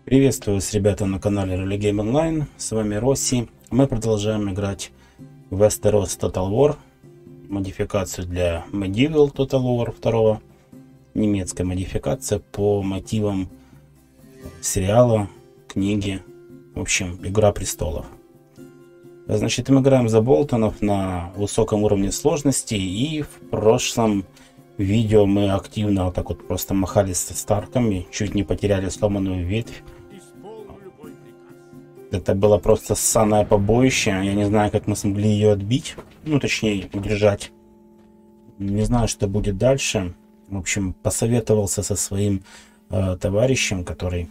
Приветствую вас, ребята, на канале Rally Game Online. С вами Росси. Мы продолжаем играть в Westeros Total War. Модификацию для Medieval Total War 2. Немецкая модификация по мотивам сериала, книги. В общем, Игра престолов. Значит, мы играем за Болтонов на высоком уровне сложности. И в прошлом видео мы активно вот так вот просто махали со Старками. Чуть не потеряли сломанную ветвь. Это было просто ссаное побоище. Я не знаю, как мы смогли ее отбить. Ну, точнее, удержать. Не знаю, что будет дальше. В общем, посоветовался со своим товарищем, который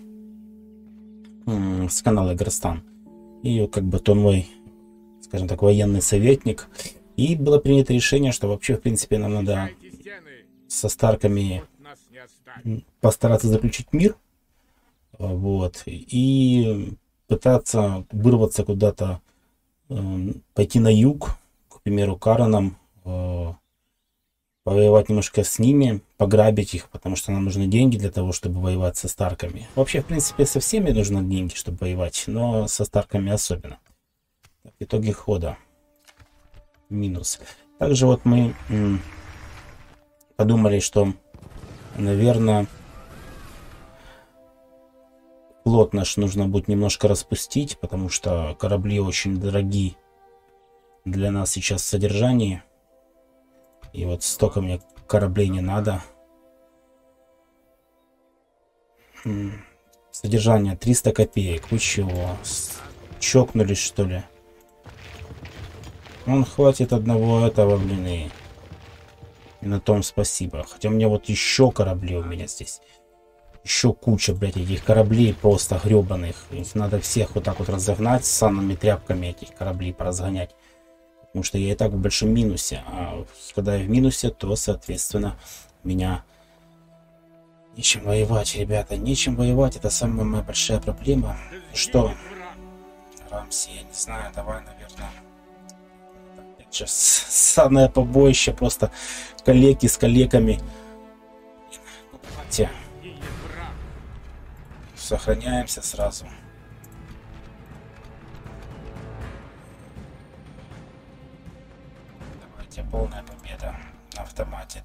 с канала Игростан. И как бы то мой, скажем так, военный советник. И было принято решение, что вообще, в принципе, нам надо со Старками постараться заключить мир. Вот. И пытаться вырваться куда-то, пойти на юг, к примеру, Кареном, повоевать немножко с ними, пограбить их, потому что нам нужны деньги для того, чтобы воевать со Старками. Вообще, в принципе, со всеми нужны деньги, чтобы воевать, но со Старками особенно. В итоге хода минус. Также вот мы подумали, что, наверное, флот наш нужно будет немножко распустить, потому что корабли очень дорогие для нас сейчас в содержании. И вот столько мне кораблей не надо. Содержание 300 копеек. Вы чего? Чокнулись, что ли? Он хватит одного этого, блин, и на том спасибо. Хотя у меня вот еще корабли у меня здесь. Еще куча, блядь, этих кораблей просто гребаных. Их надо всех вот так вот разогнать с санными тряпками, этих кораблей поразгонять. Потому что я и так в большом минусе. А когда я в минусе, то, соответственно, меня нечем воевать, ребята. Нечем воевать. Это самая моя большая проблема. Что? Рамси, я не знаю. Давай, наверное. Сейчас санное побоище. Просто коллеги с коллегами. Ну, давайте. Сохраняемся сразу. Давайте, полная победа на автомате.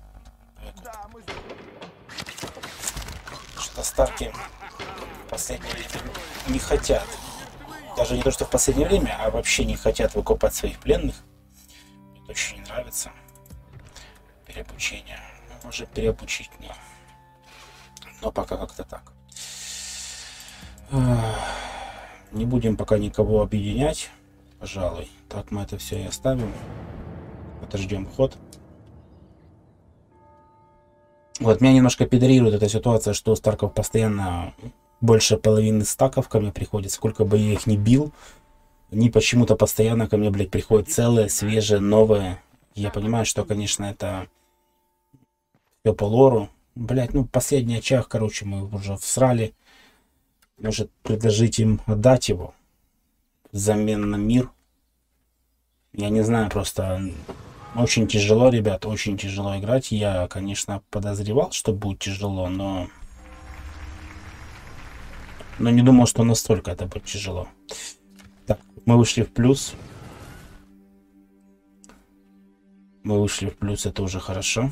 Что Старки в последнее время не хотят. Даже не то, что в последнее время, а вообще не хотят выкупать своих пленных. Мне это очень не нравится. Переобучение. Может переобучить, но пока как-то так. Не будем пока никого объединять, пожалуй. Так мы это все и оставим. Подождем ход. Вот меня немножко педалирует эта ситуация, что у Старков постоянно больше половины стаков ко мне приходит. Сколько бы я их ни бил, они почему-то постоянно ко мне, блядь, приходят целые, свежие, новые. Я понимаю, что, конечно, это все по лору. Блядь, ну последний очаг, короче, мы уже всрали. Может предложить им отдать его взамен на мир. Я не знаю, просто очень тяжело, ребят, очень тяжело играть. Я, конечно, подозревал, что будет тяжело, но не думал, что настолько это будет тяжело. Так, мы вышли в плюс. Мы вышли в плюс, это уже хорошо.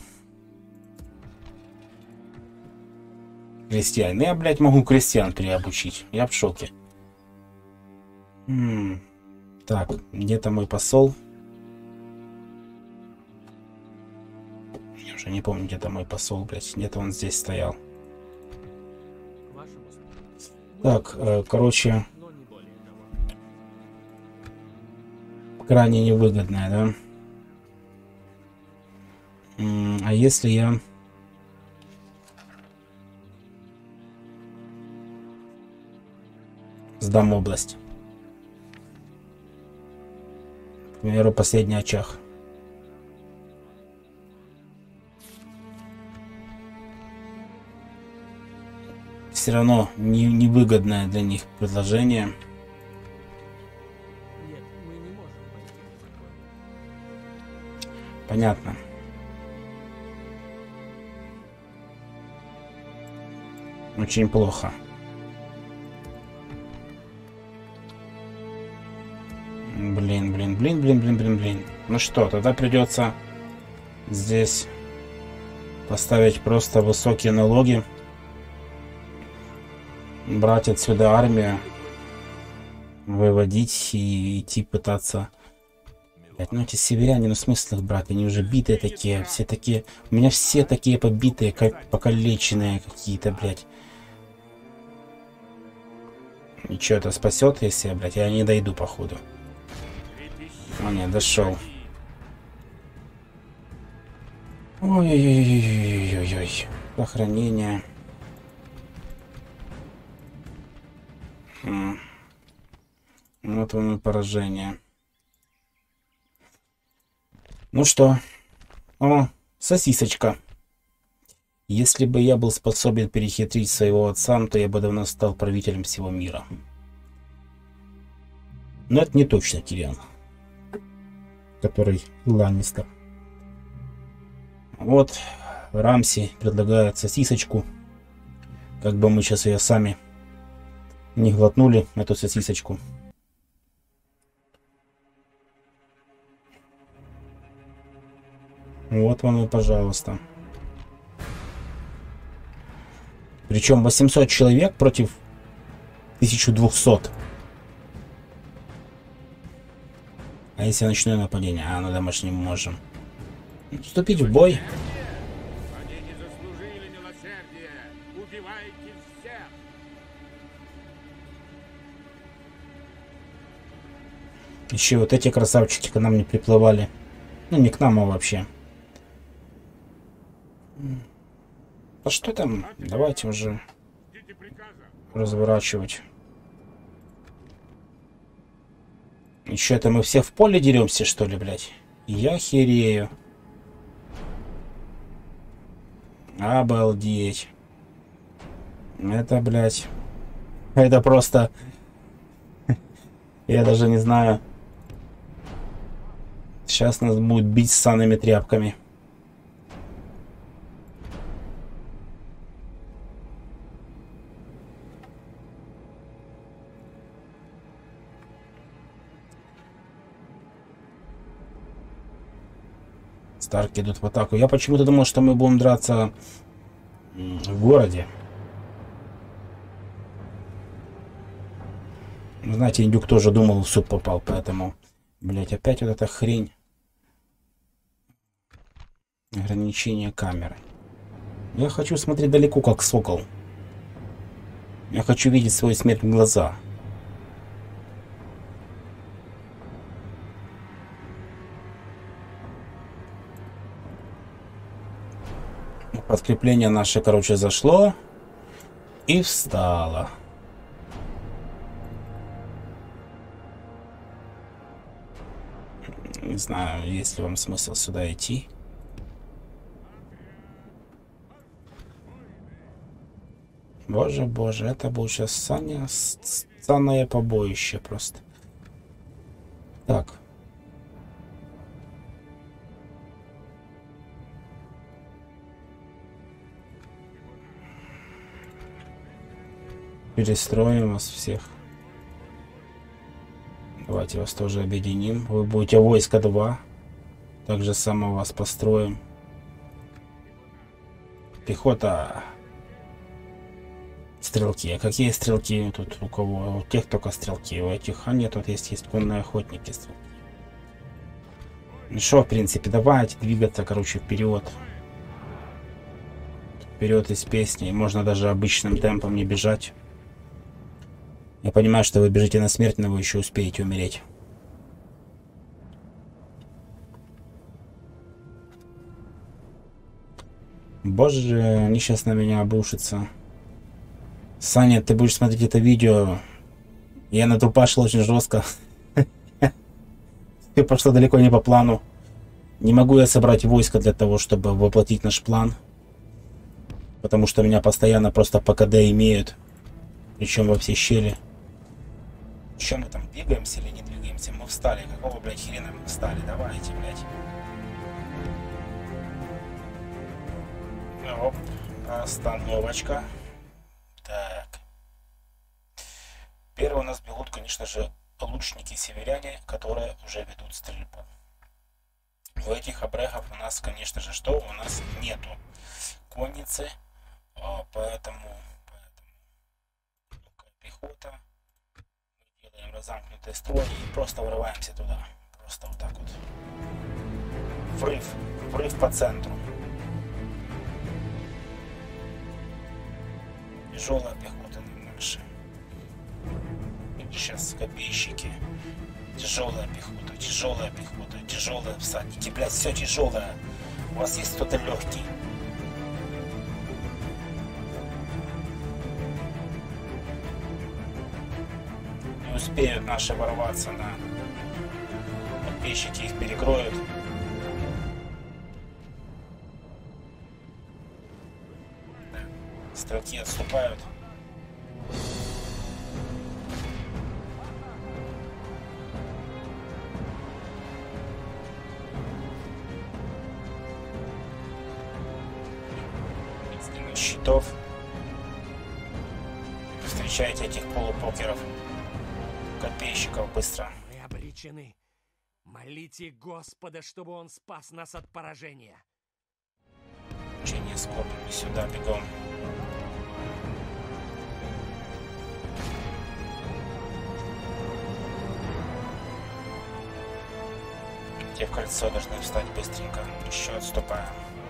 Крестьян. Я, блядь, могу крестьян переобучить. Я в шоке. Так, где-то мой посол. Я уже не помню, где-то мой посол, блядь. Где-то он здесь стоял. Так, короче. Крайне невыгодная, да? А если я... сдам область. К примеру, последний очаг. Все равно невыгодное для них предложение. Нет, мы не можем пойти. Понятно. Очень плохо. Блин, блин, блин, блин, блин, блин, блин. Ну что, тогда придется здесь поставить просто высокие налоги. Брать отсюда армию. Выводить и идти пытаться. Блять, ну эти северяне, ну смысл их брать? Они уже битые такие, все такие. У меня все такие побитые, как покалеченные какие-то, блять. И что это спасет, если, блять, я не дойду, походу. А нет, дошел. Ой-ой-ой-ой-ой-ой-ой. Сохранение. Вот вам и поражение. Ну что? О, сосисочка. Если бы я был способен перехитрить своего отца, то я бы давно стал правителем всего мира. Но это не точно Тириан, который Ланнистер. Вот Рамси предлагает сосисочку. Как бы мы сейчас ее сами не глотнули, эту сосисочку. Вот вам и пожалуйста. Причем 800 человек против 1200. А если ночное нападение? А, на домашнем можем. Вступить в бой. Они не заслужили милосердия. Убивайте всех. Еще вот эти красавчики к нам не приплывали. Ну, не к нам, а вообще. А что там? Давайте уже разворачивать. Еще это мы все в поле деремся, что ли, блядь? Я херею. Обалдеть. Это, блядь. Это просто... Я даже не знаю. Сейчас нас будут бить с санными тряпками. Старки идут в атаку. Я почему-то думал, что мы будем драться в городе. Знаете, индюк тоже думал, в суп попал, поэтому... Блять, опять вот эта хрень. Ограничение камеры. Я хочу смотреть далеко, как сокол. Я хочу видеть свою смерть в глаза. Подкрепление наше, короче, зашло и встало. Не знаю, есть ли вам смысл сюда идти. Боже, боже, это будет сейчас санное побоище просто. Так. Перестроим вас всех. Давайте вас тоже объединим. Вы будете войско 2. Так же само вас построим. Пехота. Стрелки. А какие стрелки тут у кого? У тех только стрелки. У этих... А нет, тут есть конные охотники. Стрелки. Ну что, в принципе, давайте двигаться, короче, вперед. Вперед из песни. Можно даже обычным темпом не бежать. Я понимаю, что вы бежите на смерть, но вы еще успеете умереть. Боже, они сейчас на меня обрушатся. Саня, ты будешь смотреть это видео. Я натупашил очень жестко. Все пошло далеко не по плану. Не могу я собрать войско для того, чтобы воплотить наш план. Потому что меня постоянно просто по КД имеют. Причем во все щели. Что мы там, двигаемся или не двигаемся? Мы встали. Какого, блядь, хрена мы встали? Давайте, блядь. Оп. Остановочка. Так. Первые у нас бегут, конечно же, лучники-северяне, которые уже ведут стрельбу. У этих обрегов у нас, конечно же, что? У нас нету конницы, поэтому легкая пехота. Мы делаем разамкнутый строй и просто врываемся туда. Просто вот так вот. Врыв по центру. Тяжелая пехота наши. Сейчас копейщики. Тяжелая пехота, тяжелые всадники. Блять, все тяжелое. У вас есть кто-то легкий. Не успеют наши ворваться, да. Копейщики их перекроют. Стрелки отступают. Щитов. Встречайте этих полупокеров. Копейщиков быстро. Мы обречены. Молите Господа, чтобы он спас нас от поражения. Учение с копьями сюда бегом. Те в кольцо должны встать быстренько. Еще отступаем.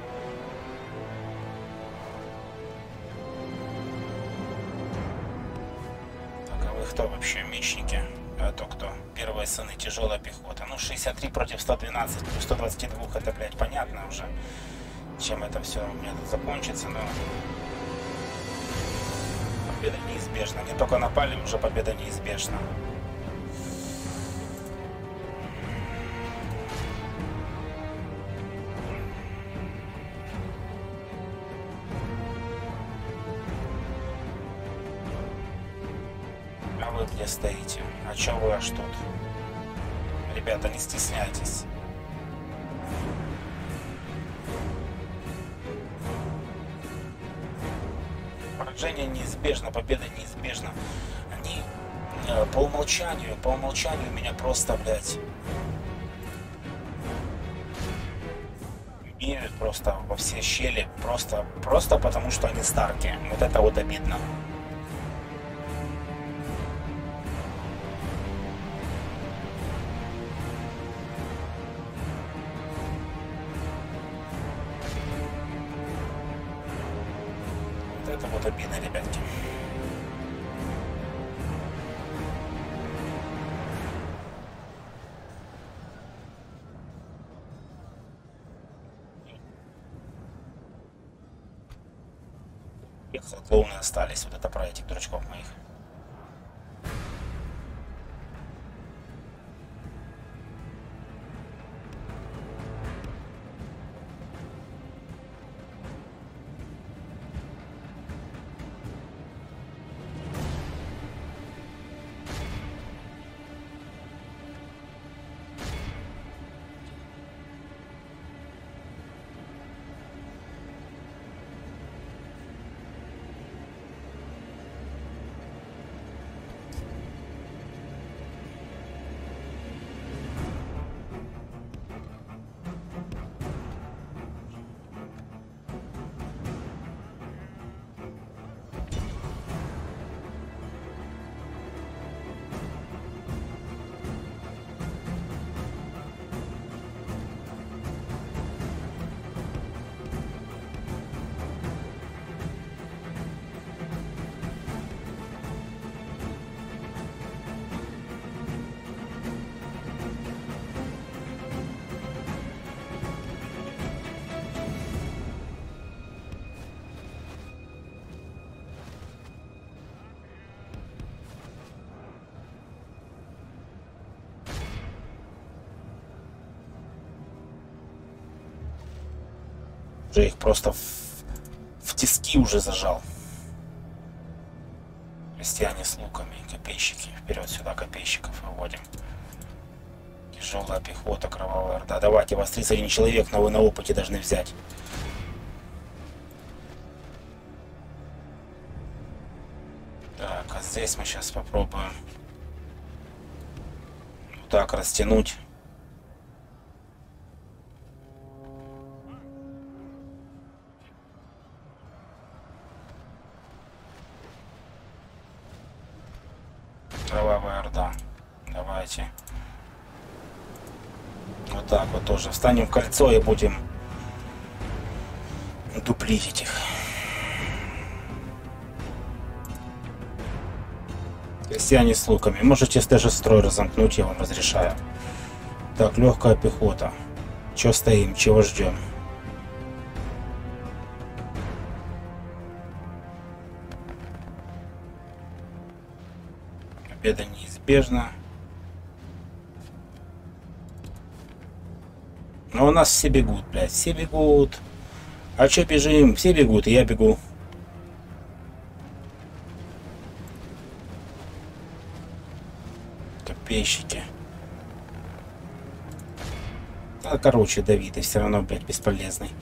Кто вообще мечники? А то кто? Первые сыны, тяжелая пехота. Ну, 63 против 112, плюс 122, это, блядь, понятно уже, чем это все у меня тут закончится, но победа неизбежна. Не только напали, уже победа неизбежна. Где стоите? А чё вы аж тут? Ребята, не стесняйтесь. Поражение неизбежно, победа неизбежна. Они по умолчанию меня просто, блядь, имеют просто во все щели, просто потому что они старки. Вот это вот обидно. Это вот обидно, ребятки. Клоуны остались, вот это про этих дурачков моих. Уже их просто в тиски уже зажал. Крестьяне с луками, копейщики. Вперед сюда копейщиков выводим. Тяжелая пехота, кровавая орда. Давайте, вас 31 человек, но вы на опыте должны взять. Так, а здесь мы сейчас попробуем так растянуть. Кровавая орда. Давайте. Вот так вот тоже. Встанем в кольцо и будем дуплить этих. Крестьяне с луками. Можете даже строй разомкнуть, я вам разрешаю. Так, легкая пехота. Чего стоим? Чего ждем? Победа неизбежна. Но у нас все бегут, блядь. Все бегут. А чё бежим? Все бегут, и я бегу. Копейщики. А, короче, Давид, и все равно, блядь, бесполезный.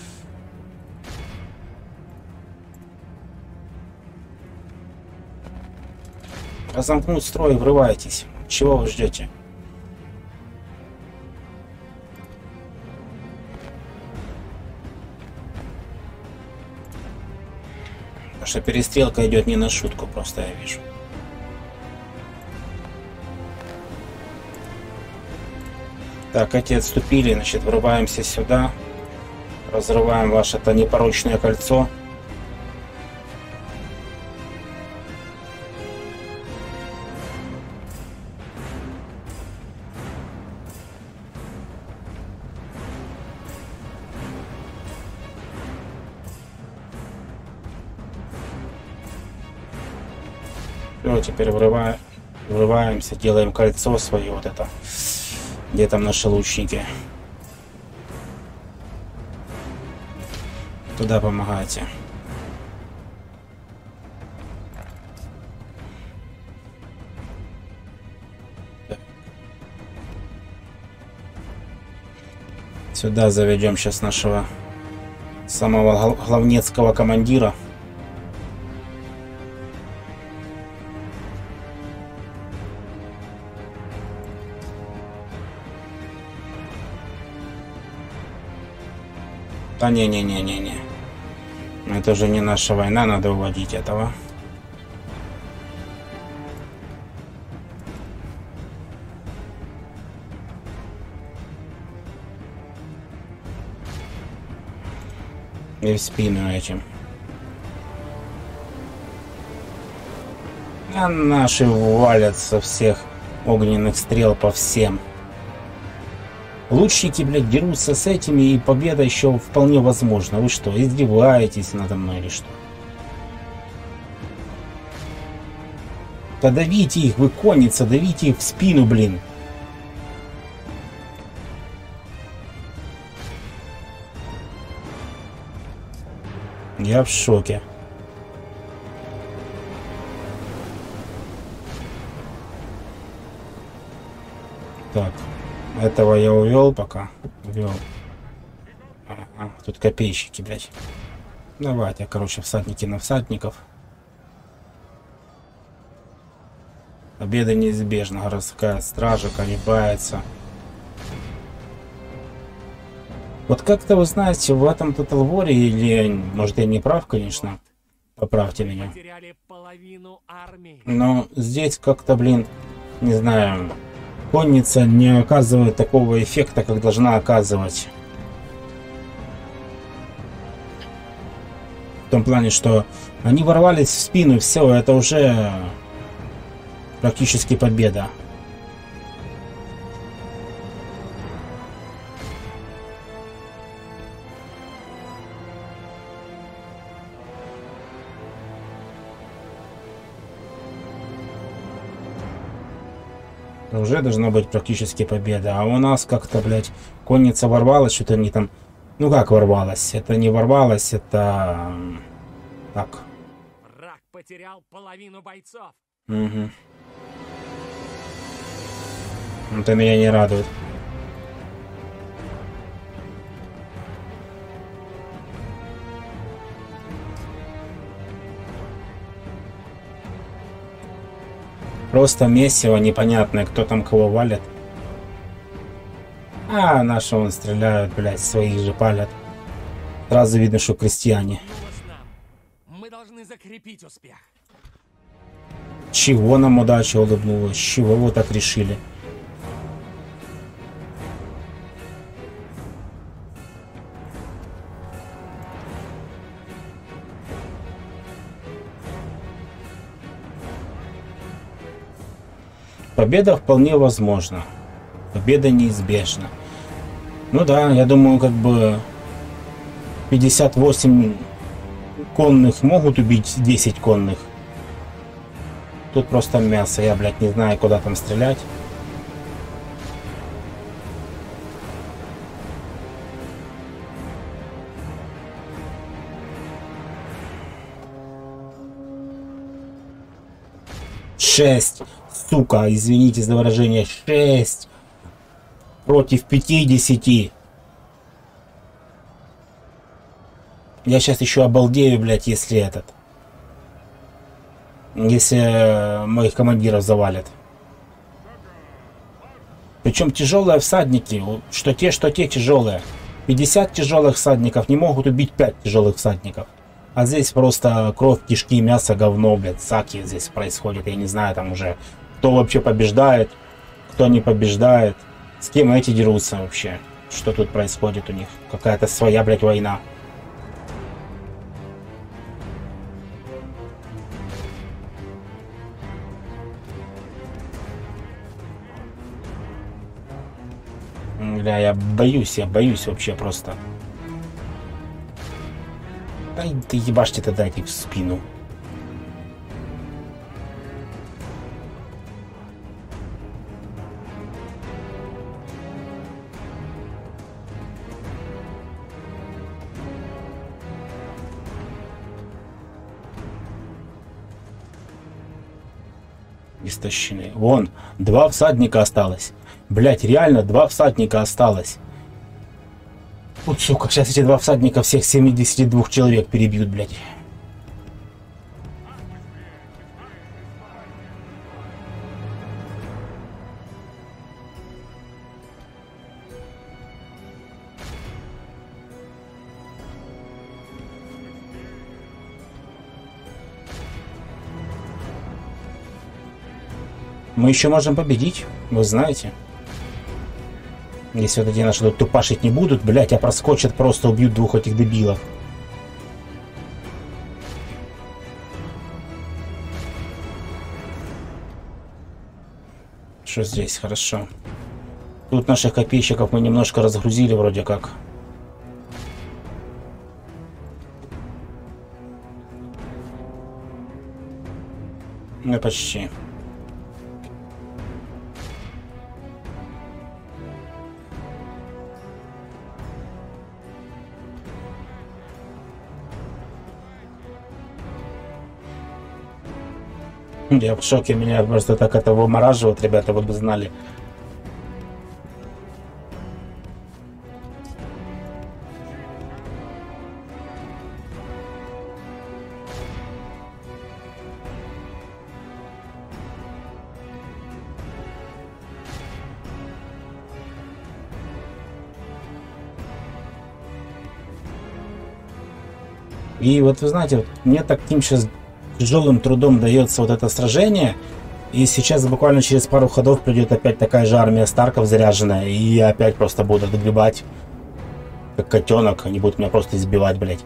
Разомкнуть строй, врывайтесь. Чего вы ждете? Потому что перестрелка идет не на шутку, просто я вижу. Так, эти отступили, значит, врываемся сюда. Разрываем ваше-то непорочное кольцо. Все, теперь врываемся, делаем кольцо свое вот это. Где там наши лучники? Туда помогайте. Сюда заведем сейчас нашего самого главнецкого командира. Да не-не-не-не-не. Это уже не наша война, надо уводить этого. И в спину этим. А наши валят со всех огненных стрел по всем. Лучники, блядь, дерутся с этими, и победа еще вполне возможна. Вы что, издеваетесь надо мной или что? Да давите их, вы конница, давите их в спину, блин. Я в шоке. Так. Этого я увел пока. Увел. Ага, тут копейщики, блядь. Давайте, короче, всадники на всадников. Победа неизбежна. Городская стража колебается. Вот как-то, вы знаете, в этом Total War, или, может, я не прав, конечно, поправьте меня. Но здесь как-то, блин, не знаю... Конница не оказывает такого эффекта, как должна оказывать. В том плане, что они ворвались в спину, все, это уже практически победа. Уже должна быть практически победа. А у нас как-то, блядь, конница ворвалась, что-то они там... Ну как ворвалась? Это не ворвалась, это... Так. Враг потерял половину бойцов. Угу. Это меня не радует. Просто месиво непонятное, кто там кого валит. А, наши вон стреляют, блядь, своих же палят. Сразу видно, что крестьяне. Вернулась нам. Мы должны закрепить успех. Чего нам удача улыбнулась? Чего вы так решили? Победа вполне возможна. Победа неизбежна. Ну да, я думаю, как бы 58 конных могут убить 10 конных. Тут просто мясо. Я, блядь, не знаю, куда там стрелять. Шесть. Сука, извините за выражение. 6 против 50. Я сейчас еще обалдею, блядь, если моих командиров завалят. Причем тяжелые всадники, что те тяжелые. 50 тяжелых всадников не могут убить 5 тяжелых всадников. А здесь просто кровь, кишки, мясо, говно, блядь, саки здесь происходит. Я не знаю там уже, кто вообще побеждает, кто не побеждает. С кем эти дерутся вообще. Что тут происходит у них? Какая-то своя, блядь, война. Бля, я боюсь вообще просто. Ай, ты ебашьте тогда этих в спину. Истощены. Вон, 2 всадника осталось. Блять, реально 2 всадника осталось. Вот, сука, сейчас эти 2 всадника всех 72 человек перебьют, блять. Мы еще можем победить, вы знаете. Если вот эти наши тут тупашить не будут, блять, а проскочат, просто убьют 2 этих дебилов. Что здесь? Хорошо. Тут наших копейщиков мы немножко разгрузили вроде как. Ну, почти. Я в шоке, меня просто так это вымораживает, ребята, вы бы знали. И вот вы знаете, вот мне таким сейчас тяжелым трудом дается вот это сражение. И сейчас буквально через пару ходов придет опять такая же армия Старков заряженная. И я опять просто буду отгребать, как котенок. Они будут меня просто избивать, блядь.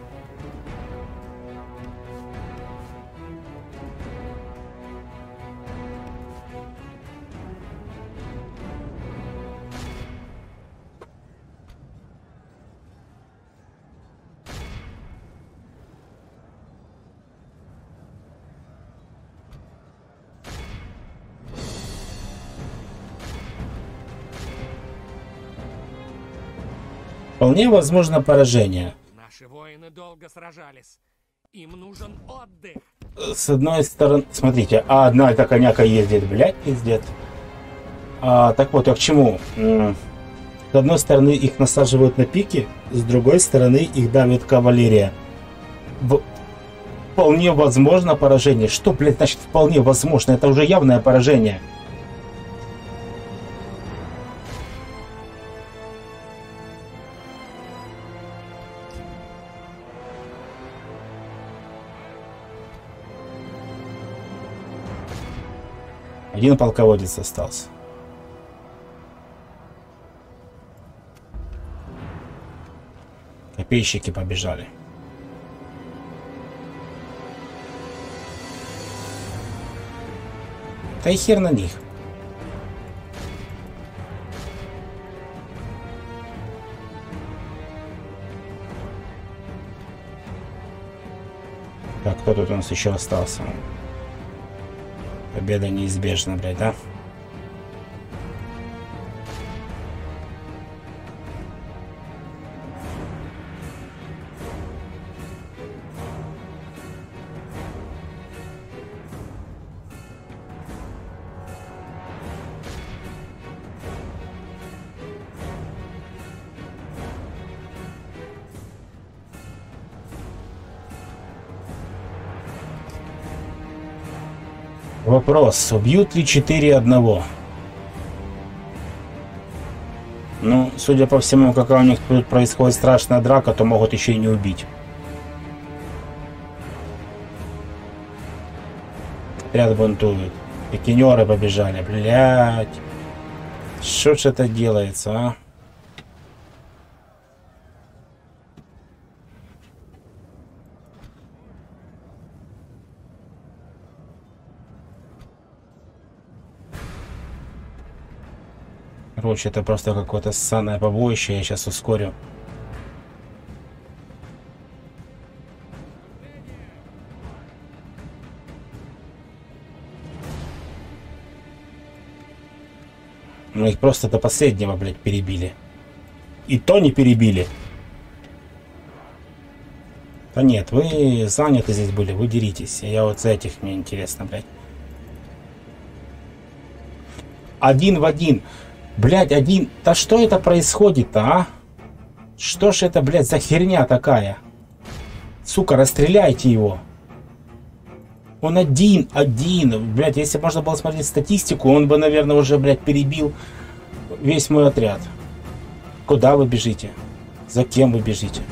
Вполне возможно поражение. Наши воины долго сражались. Им нужен отдых. С одной стороны, смотрите, одна эта коняка ездит, блядь, пиздец. Так вот, я к чему? С одной стороны их насаживают на пики, с другой стороны их давит кавалерия. Вполне возможно поражение. Что, блядь, значит вполне возможно? Это уже явное поражение. Один полководец остался. Копейщики побежали. Да и хер на них. Так, кто тут у нас еще остался? Победа неизбежна, блядь, да? Вопрос, убьют ли 4-1? Ну, судя по всему, какая у них тут происходит страшная драка, то могут еще и не убить. Отряд бунтует. Пикинеры побежали, блядь. Что ж это делается, а? Короче, это просто какое-то ссаное побоище. Я сейчас ускорю. Ну их просто до последнего, блядь, перебили. И то не перебили. Да нет, вы заняты здесь были, вы деритесь. Я вот за этих, мне интересно, блядь. 1 в 1. Блядь, один. Да что это происходит-то, а? Что ж это, блядь, за херня такая? Сука, расстреляйте его. Он один. Блядь, если бы можно было смотреть статистику, он бы, наверное, уже, блядь, перебил весь мой отряд. Куда вы бежите? За кем вы бежите?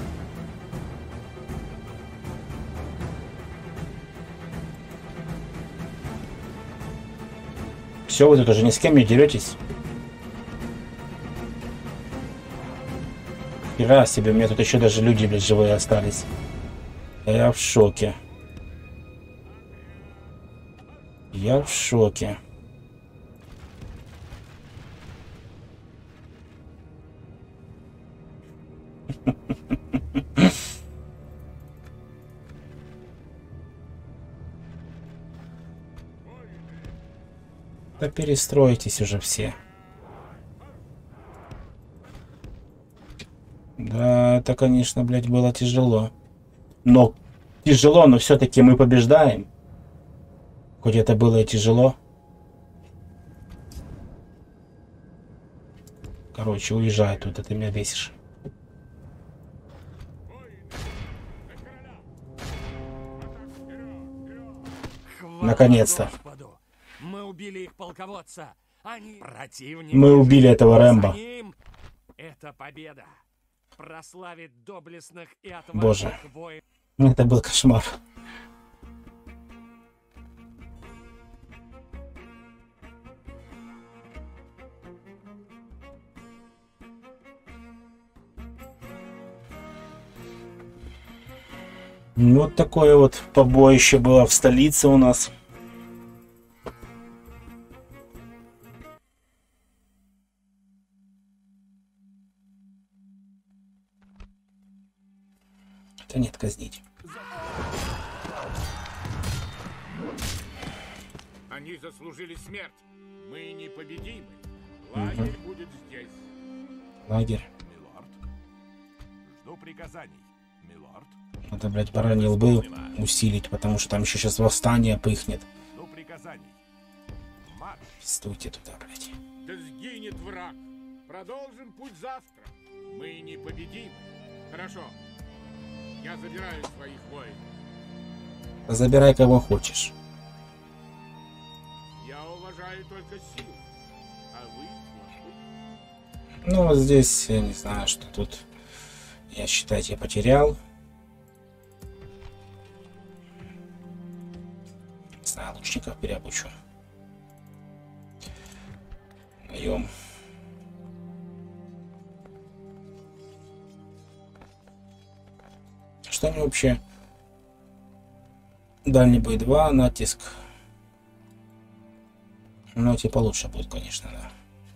Все, вы тут уже ни с кем не деретесь? Хера себе, у меня тут еще даже люди, блядь, живые остались. Я в шоке. Я в шоке. Да перестройтесь уже все. Да, это, конечно, блядь, было тяжело. Но все-таки мы побеждаем. Хоть это было и тяжело. Короче, уезжай тут, ты меня бесишь. Наконец-то. Мы убили их полководца. Они противники. Мы убили этого Рэмбо. Это победа. Прославит доблестных и Боже, отважных воинов. это был кошмар. Вот такое вот побоище было в столице у нас. Да нет, казнить. Они заслужили смерть. Мы непобедимы. Лагерь будет здесь. Лагерь. Милорд. Жду приказаний, милорд. Надо, блядь, бараньи лбы усилить, потому что там еще сейчас восстание пыхнет. Жду приказаний. Марш. Стойте туда, блядь. Да сгинет враг. Продолжим путь завтра. Мы непобедимы. Хорошо. Я забираю своих воинов. Забирай кого хочешь. Я уважаю только силу. А вы слабы. Ну, вот здесь, я не знаю, что тут. Я, считайте, я потерял. Не знаю, лучников переобучу. Даем. Что они вообще? Дальний бой 2, натиск. Ну, типа лучше будет, конечно, да.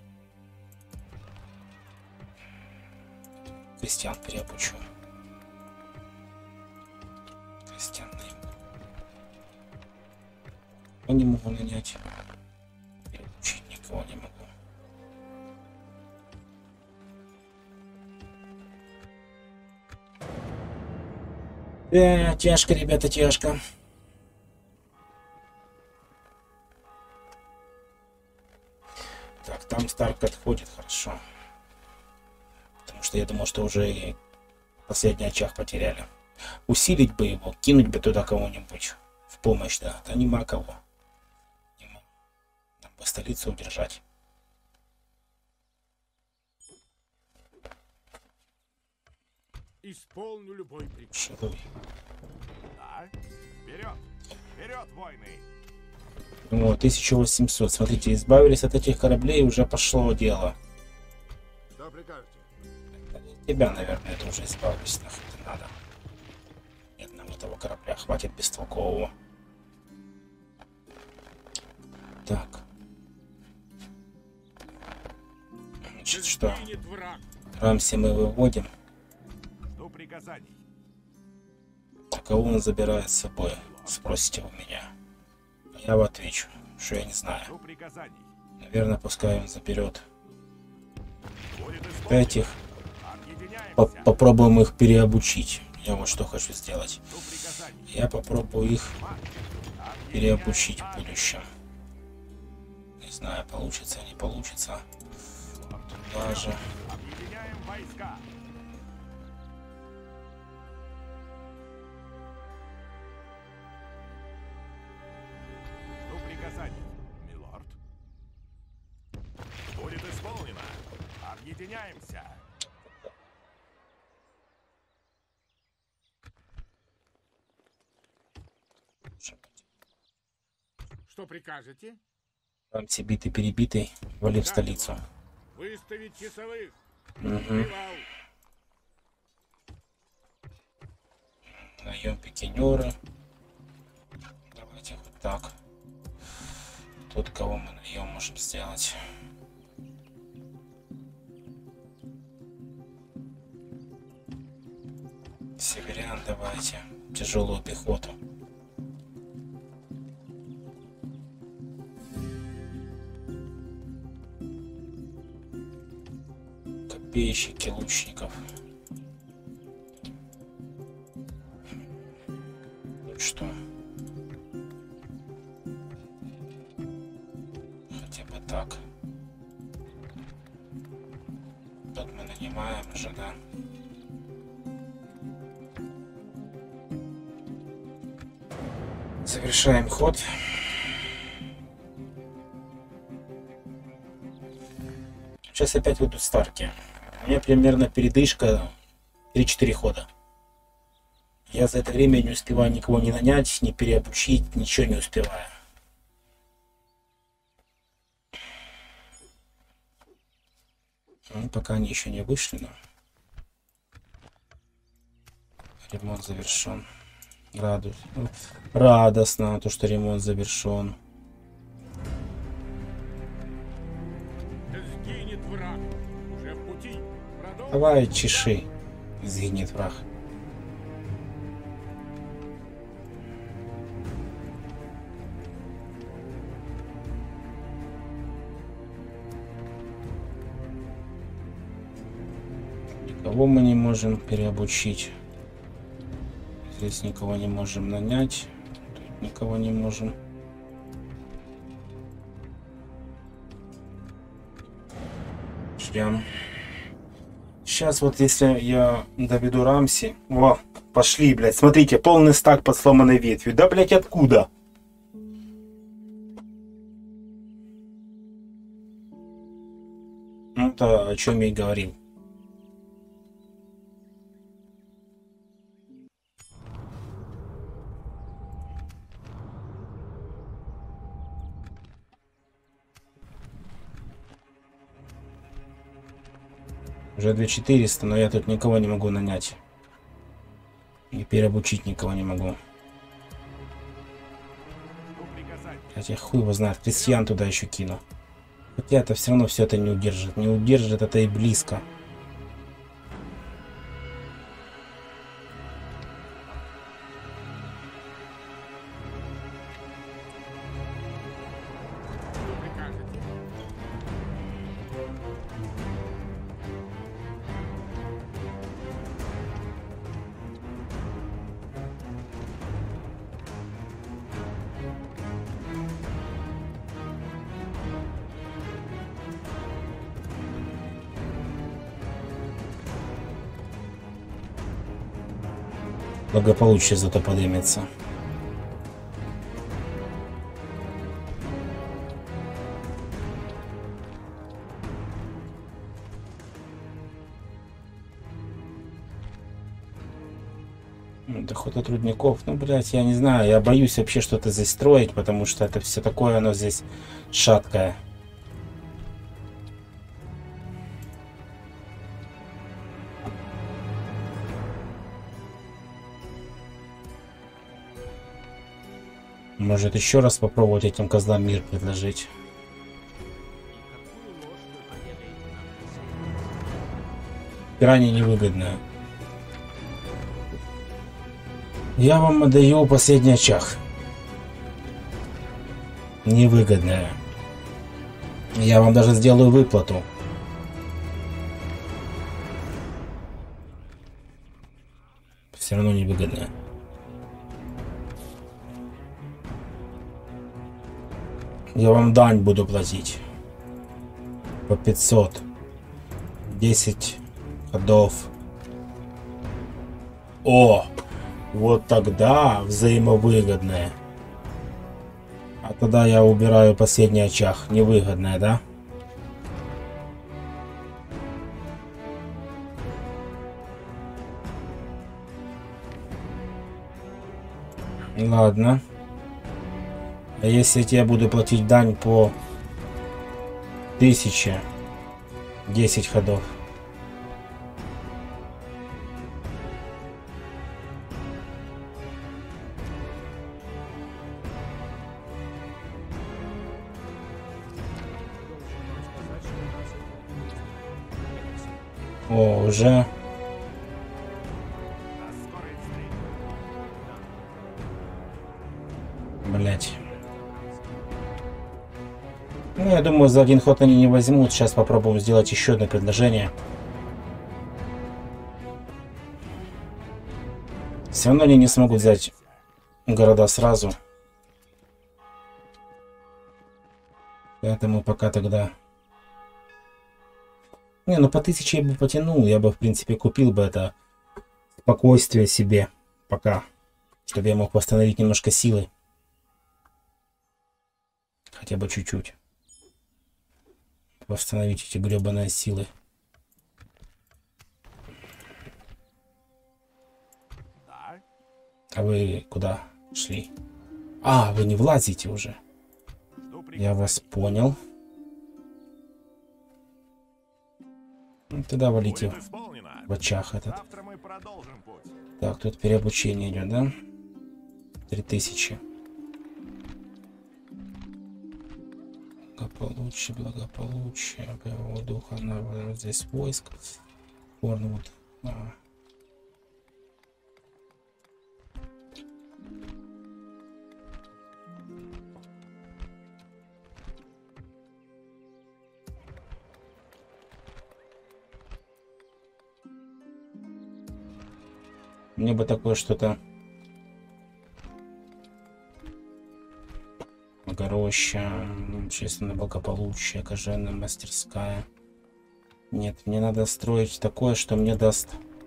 Крестьян переобучу. Крестьян. Я не могу нанять. Переобучить никого не могу. Тяжко, ребята, тяжко. Так, там Старк отходит, хорошо. Потому что я думал, что уже и последний очаг потеряли. Усилить бы его, кинуть бы туда кого-нибудь в помощь, да. Да нема кого. Нема. Нам бы столицу удержать. Исполню любой приказ. Шедуй. Да? Вперед! Вперед, войны! О, 1800. Смотрите, избавились от этих кораблей, уже пошло дело. Что прикажете? Тебя, наверное, тоже избавились, нахуй не надо. Нет нам этого корабля, хватит бестолкового. Так. Значит, что? Сгинет враг. Рамси мы выводим. Жду приказаний. А кого он забирает с собой? Спросите у меня. Я вам отвечу, что я не знаю. Жду приказаний. Наверное, пускай он заберет Будет исполнено. этих. Объединяемся. Попробуем их переобучить. Я вот что хочу сделать. Жду приказаний. Я попробую их Марш. переобучить в Объединяем будущем. Не знаю, получится, не получится. Туда же. Объединяем войска. Жду приказаний, милорд. Будет исполнено. Объединяемся. Что прикажете? Рамси битый-перебитый, вали в Да, столицу. милорд. Выставить часовых. Угу. Привал. Наем пикинеры. Давайте вот так. Тут кого мы наем можем сделать? Северян давайте. Тяжелую пехоту. Копейщики, лучников. Ну что? Хотя бы так. Тут мы нанимаем уже, да? Завершаем ход. Сейчас опять выйдут старки. У меня примерно передышка 3-4 хода. Я за это время не успеваю никого не нанять, не переобучить, ничего не успеваю. Ну, пока они еще не вышли, но ремонт завершен. Радостно, то, что ремонт завершен. Да сгинет враг. Уже в пути. Продолжим. Давай, чеши. Сгинет враг. Никого мы не можем переобучить. Здесь никого не можем нанять. Тут никого не можем. Ждем. Сейчас вот если я доведу Рамси... Во, пошли, блядь. Смотрите, полный стак под сломанной ветвью. Да, блядь, откуда? Ну, это о чем я и говорил. Уже 2400, но я тут никого не могу нанять. И переобучить никого не могу. Хотя хуй его знает, крестьян туда еще кину. Хотя это все равно все это не удержит. Не удержит это и близко. Благополучие зато поднимется. Доход от рудников. Ну, блядь, я не знаю. Я боюсь вообще что-то здесь строить, потому что это все такое, оно здесь шаткое. Может еще раз попробовать этим козлам мир предложить. Крайне невыгодно. Я вам отдаю последний очаг. Невыгодная. Я вам даже сделаю выплату. Все равно невыгодная. Я вам дань буду платить. По 500. 10 ходов. О! Вот тогда взаимовыгодное. А тогда я убираю последний очаг. Невыгодное, да? Ладно. А если я тебе буду платить дань по 1000, 10 ходов? О, уже. Блять. Ну, я думаю, за один ход они не возьмут. Сейчас попробуем сделать еще одно предложение. Все равно они не смогут взять города сразу. Поэтому пока тогда... Не, ну по 1000 я бы потянул. Я бы, в принципе, купил бы это спокойствие себе. Пока. Чтобы я мог восстановить немножко силы. Хотя бы чуть-чуть. Восстановить эти гребаные силы. А вы куда шли? А, вы не влазите уже. Я вас понял. Ну, тогда валите в очах этот. Так, тут переобучение идет, да? 3000. Благополучие, благополучие, боевого духа, вот здесь войск. Форнвуд. Мне бы такое что-то. Огороща, общественное благополучие, кожевенная мастерская. Нет, мне надо строить такое, что мне даст.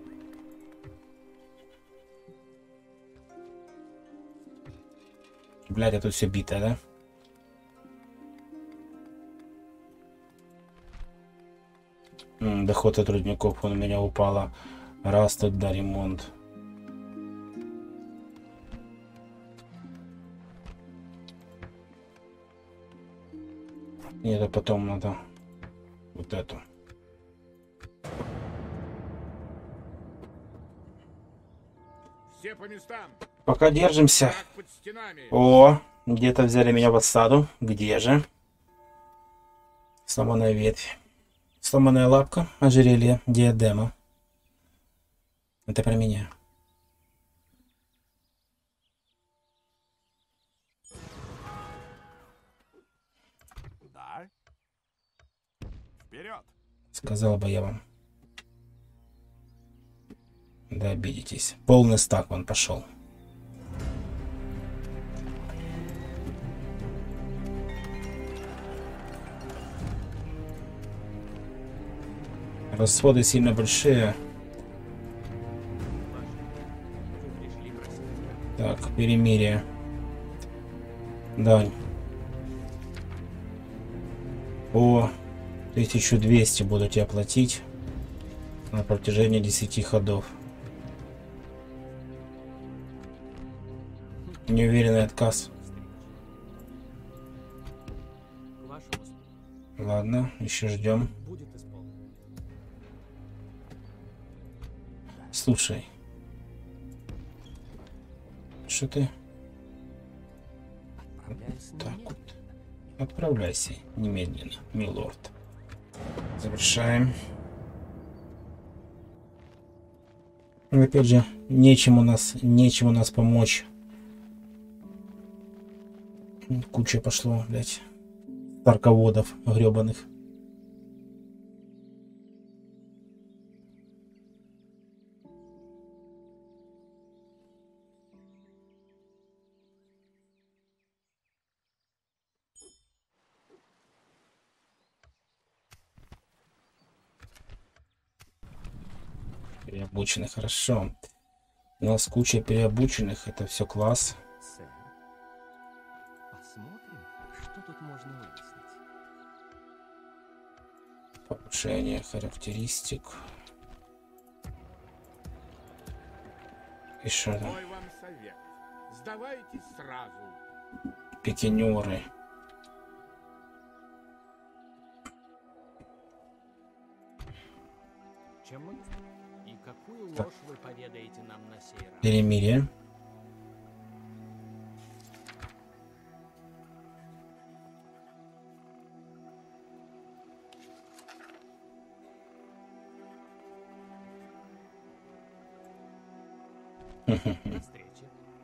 Блядь, а тут все битое, да? Доход от рудников он у меня упала. Раз тогда ремонт. И это потом надо вот эту. Все по местам. Пока держимся. Враг под стенами. О, где-то взяли меня в осаду. Где же? Сломанная ветвь. Сломанная лапка, ожерелье, диадема. Это про меня. Да. Вперед! Сказал бы я вам. Да обидитесь. Полный стак вон пошел. Расходы сильно большие. Так, перемирие. Дань. По 1200 буду тебе платить на протяжении 10 ходов. Неуверенный отказ. Ладно, еще ждем. Слушай. Что ты? Так вот. Отправляйся немедленно, милорд. Завершаем. И опять же, нечем у нас помочь. Куча пошло, блядь. Тарководов гребаных. Переобученных, хорошо. У нас куча переобученных, это все класс. Сэр, посмотрим, что тут можно выяснить. Повышение характеристик. И что там? Мой вам совет. Сдавайтесь сразу. Пикинеры. Чем мы? И какую Так. ложь вы поведаете нам на сей раз? Перемирие. До встречи.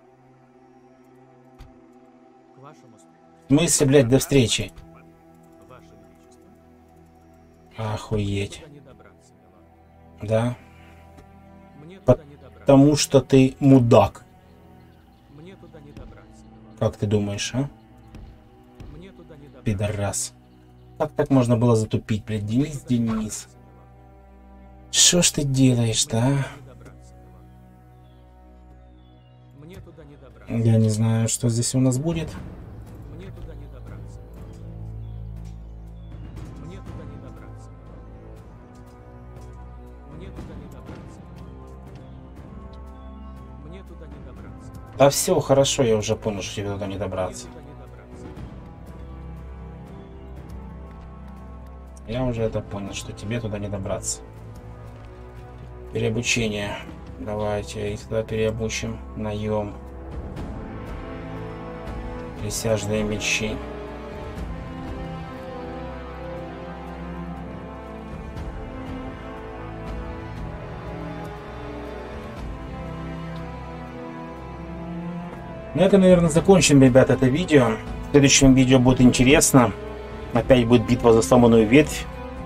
К вашему услугам. В смысле, блядь, до встречи? Ваше Величество. Охуеть. Туда не добраться, милорд. Да? Мне По- туда не добраться. Потому что ты мудак. Мне туда не добраться, милорд. Как ты думаешь, а? Мне туда не добраться. Пидорас. Как так можно было затупить, блядь? Денис. Что ж ты делаешь-то, а? Мне туда не добраться. Я не знаю, что здесь у нас будет. Мне туда не добраться. Мне туда не добраться. Мне туда не добраться. Мне туда не добраться. Да все, хорошо, я уже понял, что тебе туда не добраться. Мне туда не добраться. Я уже это понял, что тебе туда не добраться. Переобучение. Давайте их туда переобучим. Наем. Присяжные мечи. На этом, наверное, закончим, ребята, это видео. В следующем видео будет интересно. Опять будет битва за сломанную ветвь.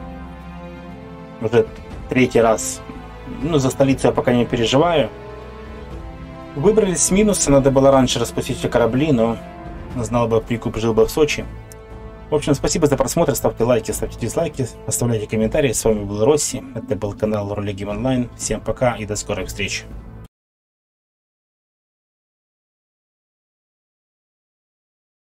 Уже 3-й раз. Ну, за столицу я пока не переживаю. Выбрались с минуса. Надо было раньше распустить все корабли, но знал бы прикуп, жил бы в Сочи. В общем, спасибо за просмотр. Ставьте лайки, ставьте дизлайки, оставляйте комментарии. С вами был Росси. Это был канал Ролегим Онлайн. Всем пока и до скорой встречи.